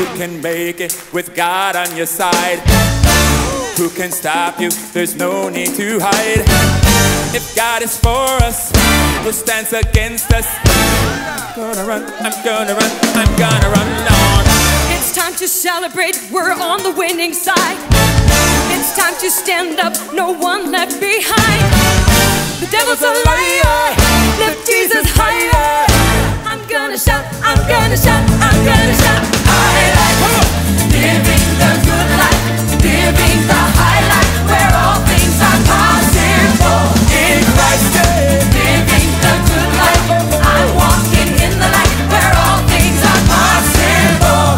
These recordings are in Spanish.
You can make it with God on your side. Who can stop you? There's no need to hide. If God is for us, who stands against us? I'm gonna run, I'm gonna run, I'm gonna run on. It's time to celebrate, we're on the winning side. It's time to stand up, no one left behind. The devil's a liar, lift Jesus higher. I'm gonna shout, I'm gonna shout, I'm gonna shout. I like living the good life, living the high life, where all things are possible in Christ. Living the good life, I'm walking in the light, where all things are possible.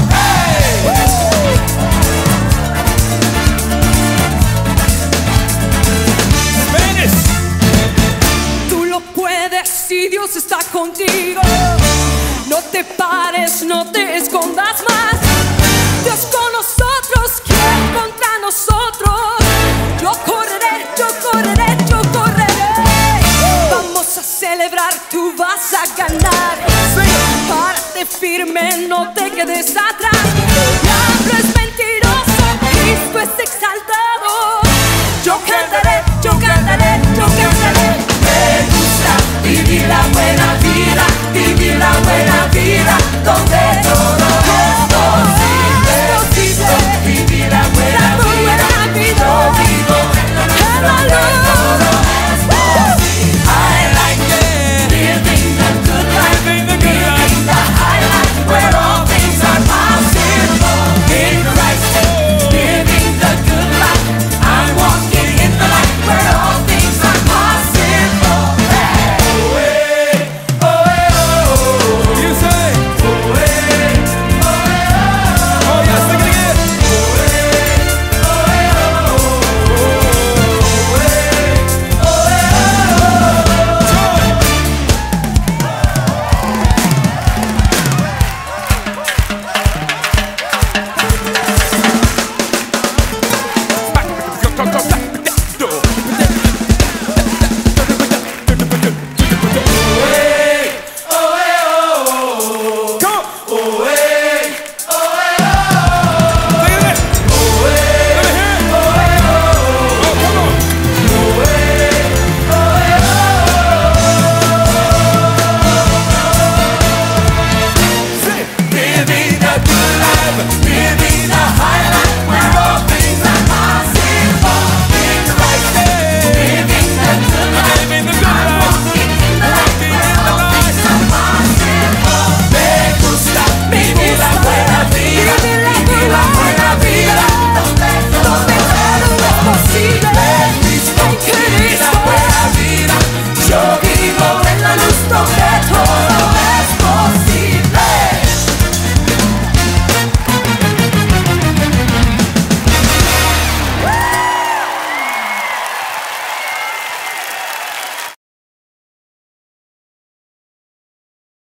Spanish. Tú lo puedes si Dios está contigo. No te pares, no te escondas más. Dios con nosotros, ¿quién contra nosotros? Yo correré, yo correré, yo correré. Vamos a celebrar, tú vas a ganar. Párate firme, no te quedes atrás. El diablo es mentiroso, Cristo es exaltado.